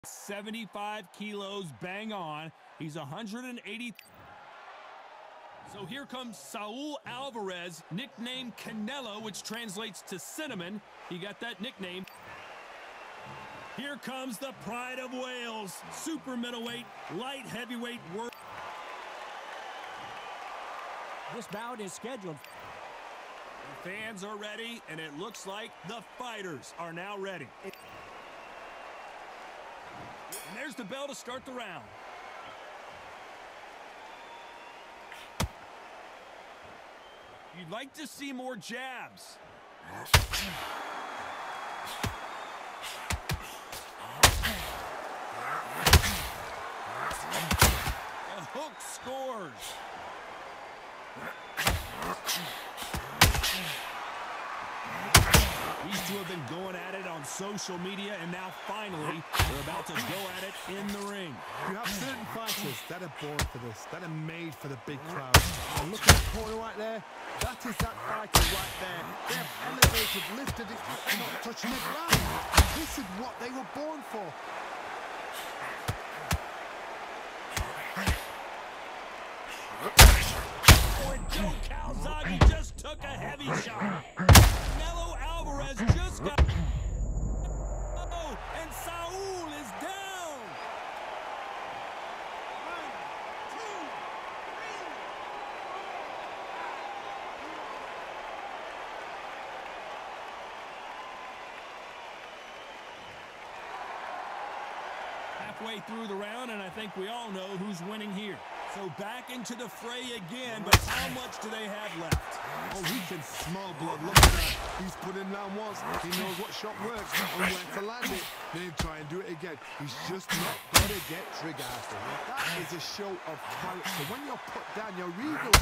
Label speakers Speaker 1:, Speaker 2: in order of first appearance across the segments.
Speaker 1: 75 kilos bang on. He's 180. So here comes Saul Alvarez, nicknamed Canelo, which translates to cinnamon. He got that nickname. Here comes the pride of Wales, super middleweight, light heavyweight world.
Speaker 2: This bout is scheduled.
Speaker 1: The fans are ready, and it looks like the fighters are now ready. And there's the bell to start the round. You'd like to see more jabs. A hook scores. These two have been going at it on social media, and now finally they're about to go at it in the ring.
Speaker 3: You have certain fighters that are born for this, that are made for the big crowd. And look at the corner right there. That is that fighter right there. They have elevated, lifted it, and not touching the ground. This is what they were born for.
Speaker 1: Oh, and Joe Calzaghe just took a heavy shot. Canelo Alvarez just got... Oh, and Saul is down. 1, 2, 3. Halfway through the round, and I think we all know who's winning here. So back into the fray again, but how much do they have left?
Speaker 3: Oh, he can smell blood. Look at that. He's put in down once. He knows what shot works and when to land it. Then try and do it again. He's just not going to get trigger happy. That is a show of character. When you're put down, you're regal.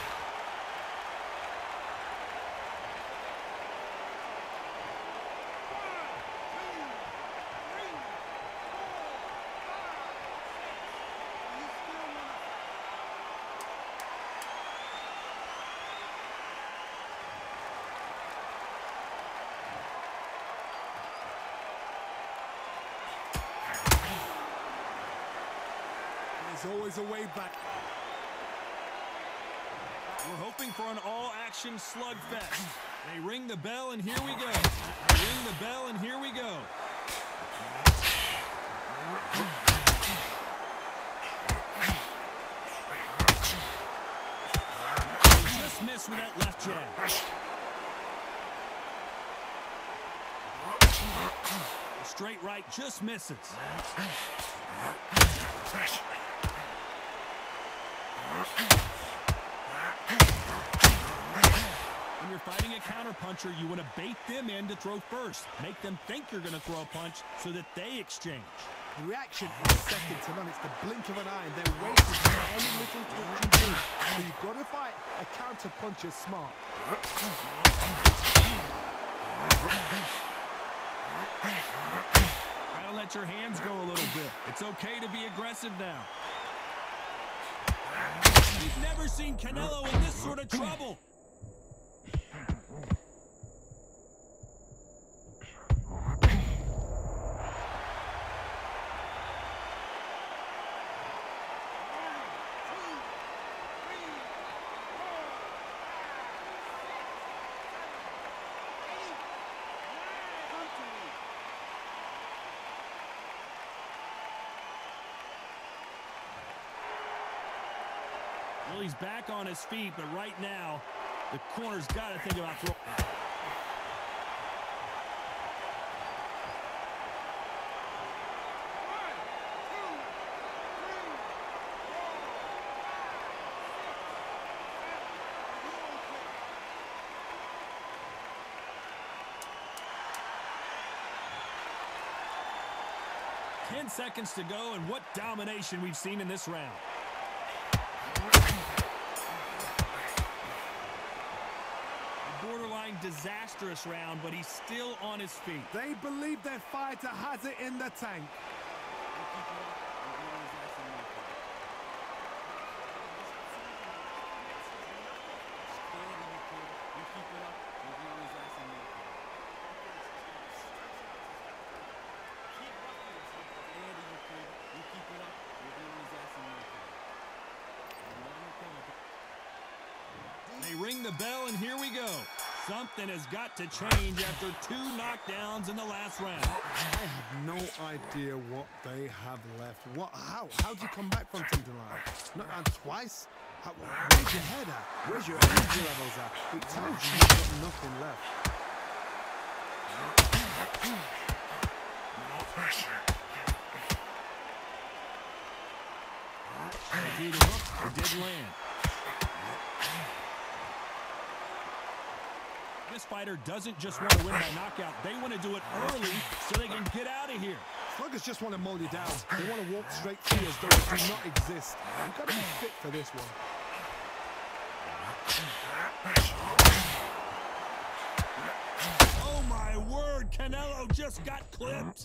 Speaker 3: There's always a way back.
Speaker 1: We're hoping for an all-action slugfest. They ring the bell, and here we go. They ring the bell, and here we go. Just missed with that left jab. The straight right just misses. When you're fighting a counterpuncher, you want to bait them in to throw first. Make them think you're going to throw a punch so that they exchange.
Speaker 3: The reaction is second to none. It's the blink of an eye, and they're waiting for any little twitch you do. So you've got to fight a counterpuncher smart.
Speaker 1: Try to let your hands go a little bit. It's okay to be aggressive now. We've never seen Canelo in this sort of trouble. Well, he's back on his feet, but right now, the corner's got to think about throwing. Ten seconds to go, and what domination we've seen in this round. Borderline disastrous round, but he's still on his feet.
Speaker 3: They believe their fighter has it in the tank.
Speaker 1: ring the bell, and here we go. Something has got to change after 2 knockdowns in the last round.
Speaker 3: I have no idea what they have left. How do you come back from something like that? Not twice? Where's your head at? Where's your energy levels at? It tells you you've got nothing left.
Speaker 1: Through the hook, it did land. This fighter doesn't just want to win by knockout. They want to do it early so they can get out of here.
Speaker 3: Sluggers just want to mow you down. They want to walk straight through you as though it do not exist. You've got to be fit for this one.
Speaker 1: Oh, my word. Canelo just got clipped.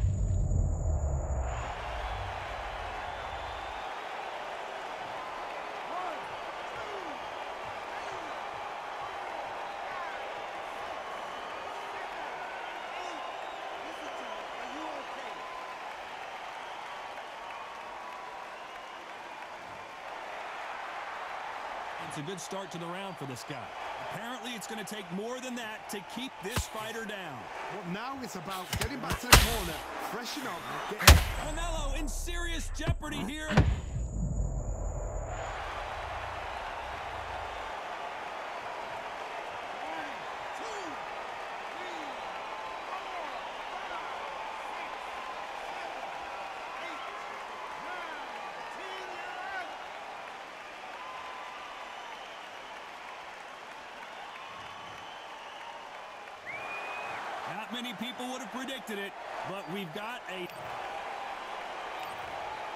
Speaker 1: It's a good start to the round for this guy. Apparently, it's going to take more than that to keep this fighter down.
Speaker 3: Well, now it's about getting back to the corner, freshen up,
Speaker 1: Canelo in serious jeopardy here. Not many people would have predicted it, but we've got a